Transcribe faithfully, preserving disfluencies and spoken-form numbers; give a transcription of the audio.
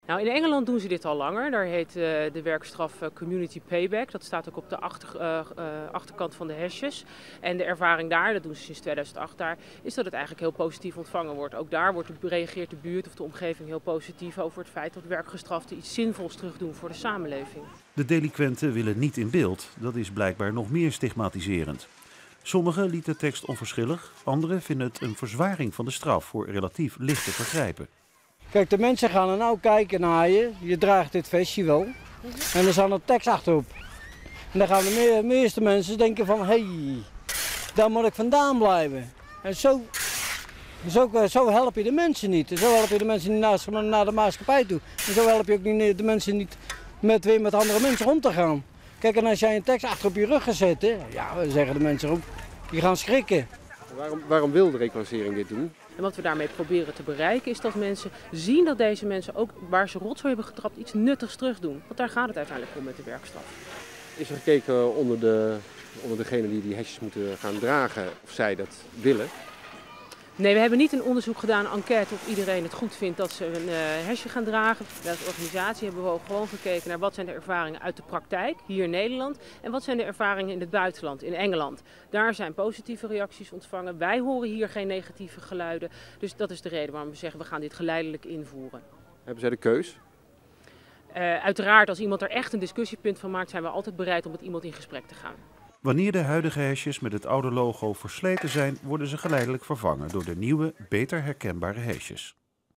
Nou, in Engeland doen ze dit al langer. Daar heet uh, de werkstraf uh, community payback. Dat staat ook op de achter, uh, uh, achterkant van de hesjes. En de ervaring daar, dat doen ze sinds tweeduizend acht daar, is dat het eigenlijk heel positief ontvangen wordt. Ook daar wordt, reageert de buurt of de omgeving heel positief over het feit dat werkgestraften iets zinvols terugdoen voor de samenleving. De delinquenten willen niet in beeld. Dat is blijkbaar nog meer stigmatiserend. Sommigen lieten de tekst onverschillig, anderen vinden het een verzwaring van de straf voor relatief lichte vergrijpen. Kijk, de mensen gaan er nou kijken naar je, je draagt dit vestje wel, en er staat een tekst achterop. En dan gaan de me meeste mensen denken van, hé, hey, daar moet ik vandaan blijven. En zo, zo, zo help je de mensen niet. Zo help je de mensen niet naar, naar de maatschappij toe. En zo help je ook niet, de mensen niet met weer met andere mensen om te gaan. Kijk, en als jij een tekst achter op je rug gaat zetten, ja, dan zeggen de mensen ook, die gaan schrikken. Waarom, waarom wil de reclassering dit doen? En wat we daarmee proberen te bereiken is dat mensen zien dat deze mensen ook waar ze rotzooi hebben getrapt iets nuttigs terugdoen. Want daar gaat het uiteindelijk om met de werkstraf. Is er gekeken onder, de, onder degenen die die hesjes moeten gaan dragen of zij dat willen? Nee, we hebben niet een onderzoek gedaan, een enquête of iedereen het goed vindt dat ze een uh, hesje gaan dragen. Bij de organisatie hebben we ook gewoon gekeken naar wat zijn de ervaringen uit de praktijk hier in Nederland en wat zijn de ervaringen in het buitenland, in Engeland. Daar zijn positieve reacties ontvangen. Wij horen hier geen negatieve geluiden. Dus dat is de reden waarom we zeggen we gaan dit geleidelijk invoeren. Hebben zij de keus? Uh, uiteraard, als iemand er echt een discussiepunt van maakt, zijn we altijd bereid om met iemand in gesprek te gaan. Wanneer de huidige hesjes met het oude logo versleten zijn, worden ze geleidelijk vervangen door de nieuwe, beter herkenbare hesjes.